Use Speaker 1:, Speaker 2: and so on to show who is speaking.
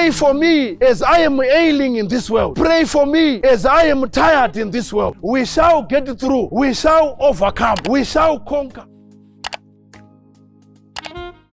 Speaker 1: Pray for me as I am ailing in this world. Pray for me as I am tired in this world. We shall get through. We shall overcome. We shall conquer.